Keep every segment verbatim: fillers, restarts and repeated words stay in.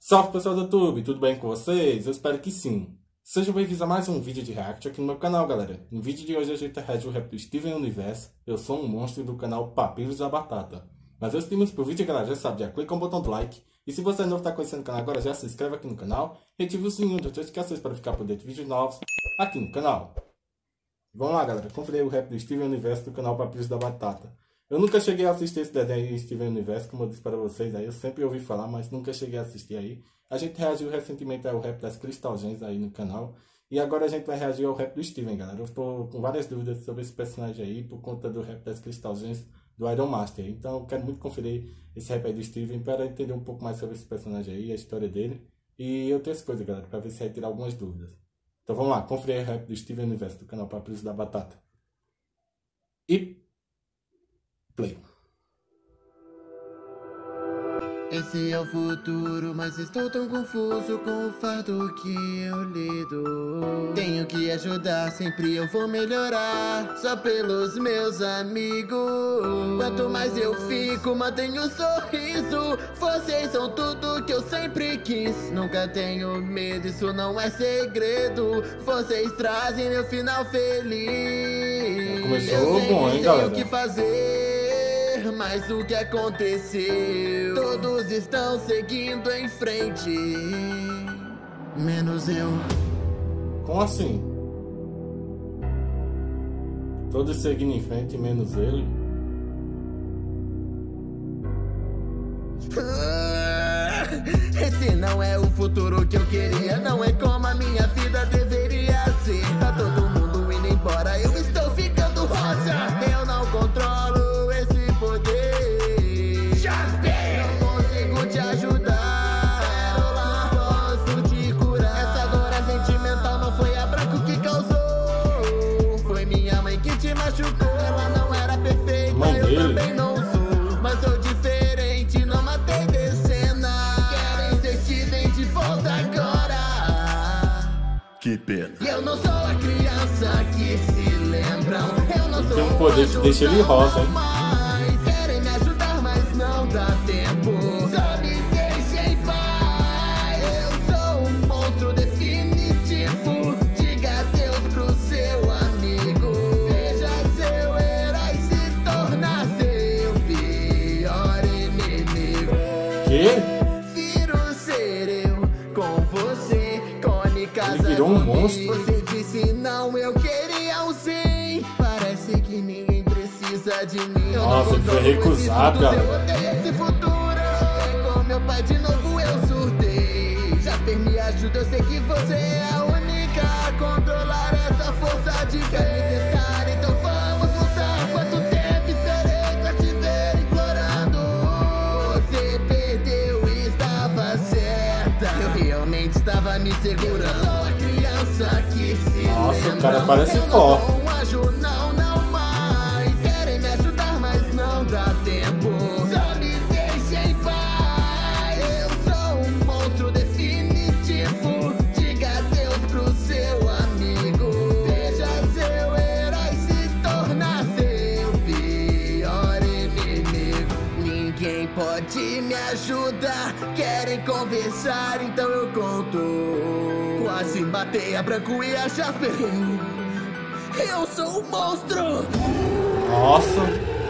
Salve pessoal do YouTube, tudo bem com vocês? Eu espero que sim. Sejam bem-vindos a mais um vídeo de react aqui no meu canal, galera. No vídeo de hoje a gente reage o rap do Steven Universe. Eu sou um monstro do canal Papiros da Batata. Mas antes de irmos pro vídeo, galera, já sabe, já clica no botão do like. E se você não está conhecendo o canal agora, já se inscreve aqui no canal e ative o sininho de notificações para ficar por dentro de vídeos novos aqui no canal. Vamos lá, galera, conferir o rap do Steven Universe do canal Papiros da Batata. Eu nunca cheguei a assistir esse desenho Steven Universe, como eu disse para vocês aí. Eu sempre ouvi falar, mas nunca cheguei a assistir aí. A gente reagiu recentemente ao rap das Crystal Gems aí no canal. E agora a gente vai reagir ao rap do Steven, galera. Eu estou com várias dúvidas sobre esse personagem aí, por conta do rap das Crystal Gems do Iron Master. Então eu quero muito conferir esse rap aí do Steven para entender um pouco mais sobre esse personagem aí, a história dele. E outras coisas, galera, para ver se vai tirar algumas dúvidas. Então vamos lá, conferir o rap do Steven Universe do canal Papiros da Batata. E... play. Esse é o futuro, mas estou tão confuso com o fardo que eu lido. Tenho que ajudar, sempre eu vou melhorar, só pelos meus amigos. Quanto mais eu fico, mantenho um sorriso. Vocês são tudo que eu sempre quis. Nunca tenho medo, isso não é segredo. Vocês trazem meu final feliz. Começou eu sempre bom, hein, sei galera? o que fazer. Mas o que aconteceu? Todos estão seguindo em frente, menos eu. Como assim? Todos seguindo em frente, menos ele? Esse não é o futuro que eu queria. Não é como a minha vida deveria ser. Tá todo mundo indo embora, eu estou ficando rosa. Eu não controlo machucou, ela não era perfeita, Mãe eu dele. também não sou, mas sou diferente, não matei de cena. Querem ser Steven de volta agora. Que pena. E eu não sou a criança que se lembram. Eu não sou tem um poder que deixa ele rosa, hein? mais. Querem me ajudar, mas não dá tempo. Só me deixem em paz. Eu sou um monstro definitivo. Diga adeus pro seu amigo. Que? Prefiro ser eu com você, Cone casa. Ele virou um monstro. Você disse não, eu queria um sim. Parece que ninguém precisa de mim. Eu Nossa, ele foi recusado, cara. cara. Eu odeio esse futuro. É com meu pai de novo eu surtei. Jasper, me ajuda, eu sei que você é a única a controlar essa força de ver. Então vamos lutar. Quanto tempo esperei pra te ver implorando? Você perdeu e estava certa. Eu realmente estava me segurando. Eu sou a criança que se Nossa, lembra. o cara parece eu forte. não sou um anjo, não, não mais. Querem me ajudar, mas não dá tempo. Só me deixe em paz. Eu sou um monstro definitivo. Diga adeus pro seu amigo. Veja seu herói se tornar seu pior inimigo. Ninguém pode me ajudar. Querem conversar, então eu conto. Quase matei a Branco e a Jasper. Eu sou um monstro. Nossa.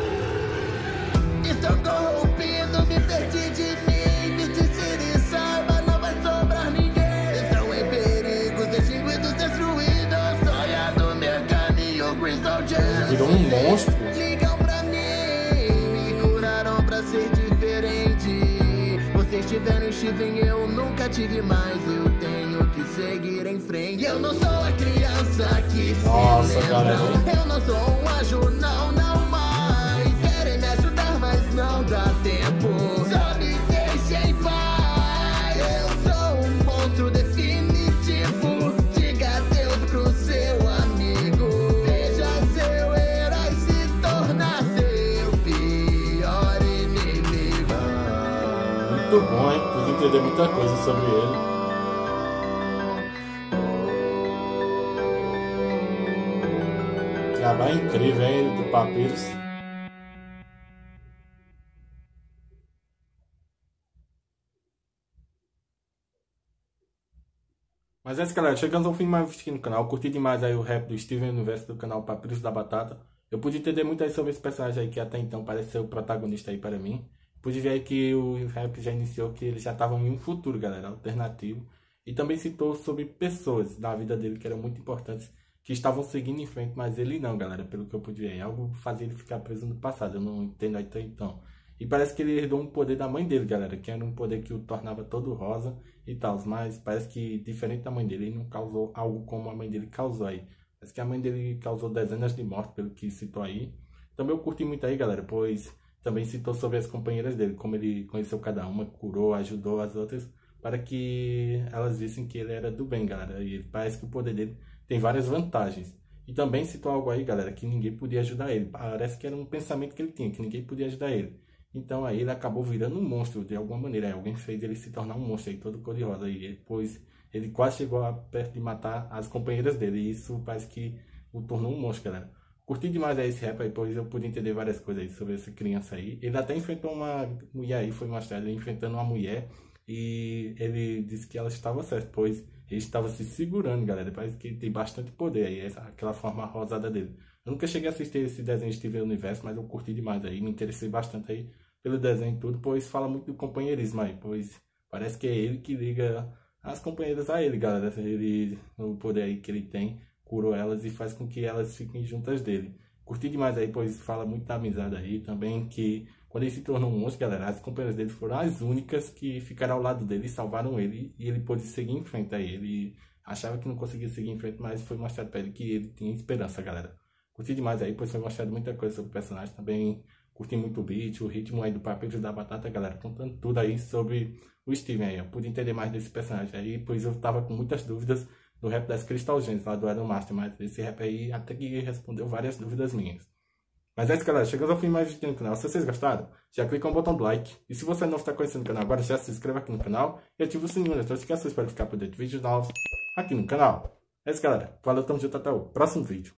Estou corrompido, me perdi de mim. Me tire e saiba, não vai sobrar ninguém. Estão em perigo, extinguidos, destruídos. Sonha no meu caminho, Crystal Gems. Virou um monstro. Ligam pra mim, me curaram pra ser diferente. Vocês tiveram Steven, eu nunca tive mais. Eu tenho que seguir em frente. Eu não sou a criança que se Nossa, lembra. galera. Eu não sou um anjo, não, não mais. Querem me ajudar, mas não dá tempo. Só me deixe em paz. Eu sou um monstro definitivo. Diga adeus pro seu amigo. Veja seu herói se tornar seu pior inimigo. Muito bom, hein? Pude entender muita coisa sobre ele. Trabalho incrível, hein? Do Papiros. Mas é isso, galera. Chegando ao fim de mais um vídeo aqui no canal. Curti demais aí o rap do Steven Universo do canal Papiros da Batata. Eu pude entender muito aí sobre esse personagem aí que até então parece ser o protagonista aí para mim. Pude ver aí que o rap já iniciou, que ele já estava em um futuro, galera, alternativo. E também citou sobre pessoas da vida dele que eram muito importantes, que estavam seguindo em frente, mas ele não, galera, pelo que eu pude ver. Algo fazia ele ficar preso no passado, eu não entendo até então. E parece que ele herdou um poder da mãe dele, galera, que era um poder que o tornava todo rosa e tal. Mas parece que, diferente da mãe dele, ele não causou algo como a mãe dele causou aí. Parece que a mãe dele causou dezenas de mortes, pelo que citou aí. Também eu curti muito aí, galera, pois também citou sobre as companheiras dele, como ele conheceu cada uma, curou, ajudou as outras, para que elas vissem que ele era do bem, galera. E parece que o poder dele tem várias vantagens. E também citou algo aí, galera, que ninguém podia ajudar ele. Parece que era um pensamento que ele tinha, que ninguém podia ajudar ele. Então aí ele acabou virando um monstro de alguma maneira. Aí alguém fez ele se tornar um monstro aí, todo cor-de-rosa. E depois ele quase chegou a perto de matar as companheiras dele. E isso parece que o tornou um monstro, galera. Curti demais aí esse rap aí, pois eu pude entender várias coisas aí sobre essa criança aí. Ele até enfrentou uma mulher aí, foi mostrado ele enfrentando uma mulher. E ele disse que ela estava certa, pois ele estava se segurando, galera. Parece que ele tem bastante poder aí, essa, aquela forma rosada dele. Eu nunca cheguei a assistir esse desenho Steven Universo, mas eu curti demais aí, me interessei bastante aí pelo desenho e tudo, pois fala muito do companheirismo aí, pois parece que é ele que liga as companheiras a ele, galera. Ele, o poder aí que ele tem, curou elas e faz com que elas fiquem juntas dele. Curti demais aí, pois fala muito da amizade aí, também que quando ele se tornou um monstro, galera, as companheiras dele foram as únicas que ficaram ao lado dele e salvaram ele, e ele pôde seguir em frente aí. Ele achava que não conseguia seguir em frente, mas foi mostrado para ele que ele tinha esperança, galera. Curti demais aí, pois foi mostrado muita coisa sobre o personagem. Também curti muito o beat, o ritmo aí do Papiros da Batata, galera, contando tudo aí sobre o Steven aí. Eu pude entender mais desse personagem aí, pois eu tava com muitas dúvidas do rap das Crystal Gems, lá do Iron Master, mas esse rap aí até que respondeu várias dúvidas minhas. Mas é isso, galera, chegamos ao fim de mais um vídeo no canal. Se vocês gostaram, já clica no botão do like. E se você não está conhecendo o canal agora, já se inscreva aqui no canal e ative o sininho das notificações para ficar por dentro de vídeos novos aqui no canal. É isso, galera. Valeu, tamo junto, até o próximo vídeo.